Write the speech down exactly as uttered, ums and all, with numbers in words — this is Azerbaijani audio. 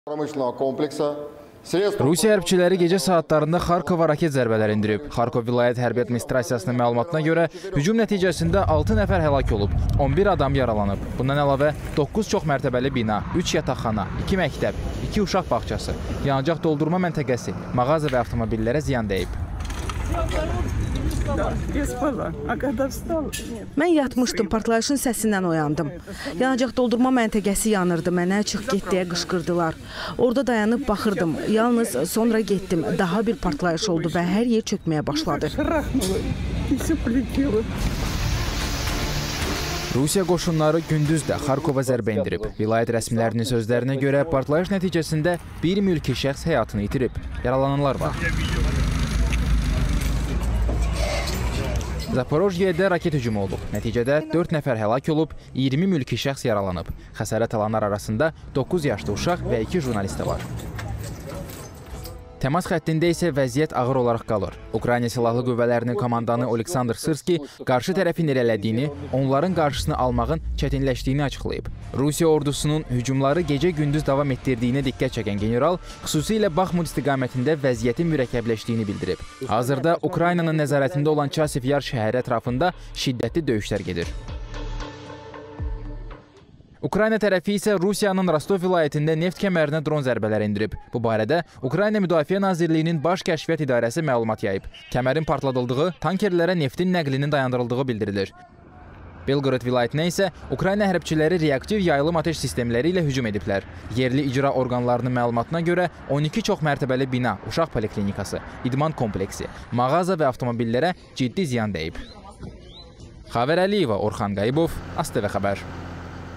Rusiya hərbçiləri gecə saatlarında Xarkova raket zərbələri indirib. Xarkov vilayət hərbi administrasiyasının məlumatına görə hücum nəticəsində altı nəfər həlak olub, on bir adam yaralanıb. Bundan əlavə doqquz çox mərtəbəli bina, üç yataqxana, iki məktəb, iki uşaq bağçası, yanacaq doldurma məntəqəsi, mağaza və avtomobillərə ziyan dəyib. Mən yatmışdım, partlayışın səsindən oyandım. Yanacaq doldurma məntəqəsi yanırdı, mənə çıx get deyə qışqırdılar. Orada dayanıb baxırdım, yalnız sonra getdim. Daha bir partlayış oldu və hər yer çökməyə başladı. Rusiya qoşunları gündüz də Xarkova zərbə indirib. Vilayət rəsmilərinin sözlərinə görə partlayış nəticəsində bir mülki şəxs həyatını itirib. Yaralananlar var. Zaporojyedə raket hücumu olub. Nəticədə dörd nəfər həlak olub, iyirmi mülki şəxs yaralanıb. Xəsarət alanlar arasında doqquz yaşlı uşaq və iki jurnalist var. Təmas xəttində isə vəziyyət ağır olaraq qalır. Ukrayna Silahlı Qüvvələrinin komandanı Oleksandr Sırski qarşı tərəfin irələdiyini, onların qarşısını almağın çətinləşdiyini açıqlayıb. Rusiya ordusunun hücumları gecə-gündüz davam etdirdiyinə diqqət çəkən general, xüsusilə Baxmut istiqamətində vəziyyətin mürəkkəbləşdiyini bildirib. Hazırda Ukraynanın nəzarətində olan Çasiv Yar şəhəri ətrafında şiddətli döyüşlər gedir. Ukrayna tərəfi isə Rusiyanın Rostov vilayətində neft kəmərinə dron zərbələri indirib. Bu barədə Ukrayna Müdafiə Nazirliyinin Baş Kəşfiyyat İdarəsi məlumat yayıb. Kəmərin partladıldığı, tankerlərə neftin nəqlinin dayandırıldığı bildirilir. Belqorod vilayətinə isə Ukrayna hərbçiləri reaktiv yayılım ateş sistemləri ilə hücum ediblər. Yerli icra orqanlarının məlumatına görə on iki çox mərtəbəli bina, uşaq poliklinikası, idman kompleksi, mağaza və avtomobillərə ciddi ziyan dəyib. Xavər Əliyeva, Orxan Qayıbov, ASTV xəbər.